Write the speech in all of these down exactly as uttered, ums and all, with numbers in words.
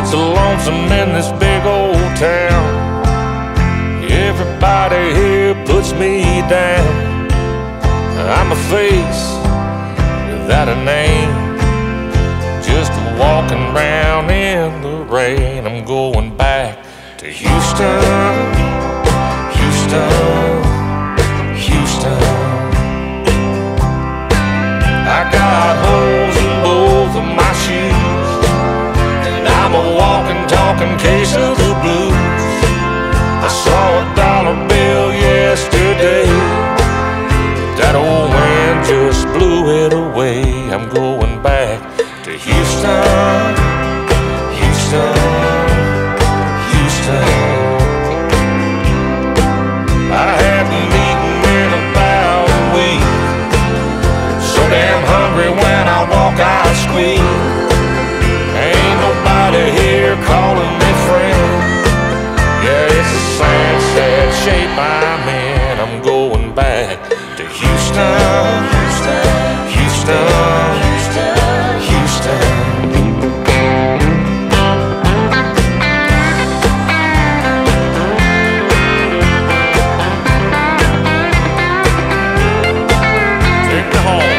it's lonesome in this big old town. Everybody here puts me down. I'm a face without a name, just walking around in the rain. I'm going back to Houston, Houston, Houston. I got holes in both of my shoes, and I'm a walking, talking case of the blues. I saw a dollar bill yesterday, that old wind just blew it away. I'm going back to Houston, Houston, Houston. I haven't eaten in about a week, so damn hungry when I walk I squeak. Ain't nobody here calling me friend. Yeah, it's a sad, sad shape I'm in. I'm going back to Houston, Houston, Houston, Houston, Houston. Take me home.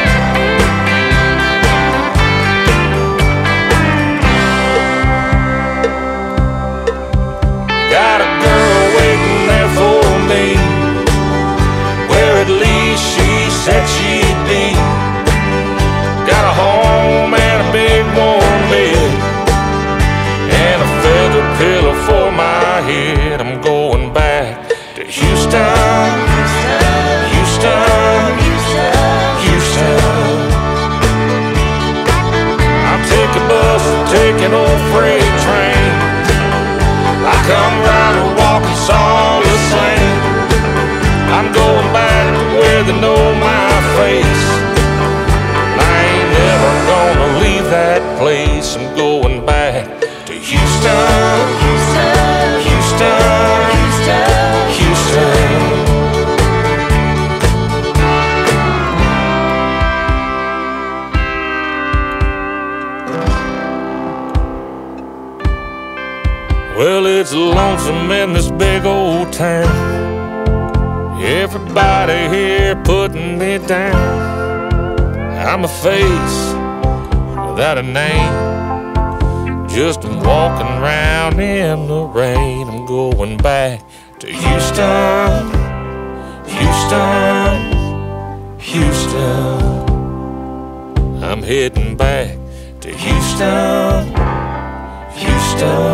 Got a girl waiting there for me, where at least she said she'd be. Got a home and a big warm bed, and a feather pillow for my head. I'm going back to Houston, Houston, Houston. I'll take a bus or take an old freight train. I come right or walk, it's all the same. I'm going back to where they know my face. I ain't never gonna leave that place. I'm going back to Houston, Houston, Houston, Houston, Houston. Well, it's lonesome in this big old town. Everybody here putting me down. I'm a face without a name, just walking around in the rain. I'm going back to Houston, Houston, Houston. I'm heading back to Houston, Houston.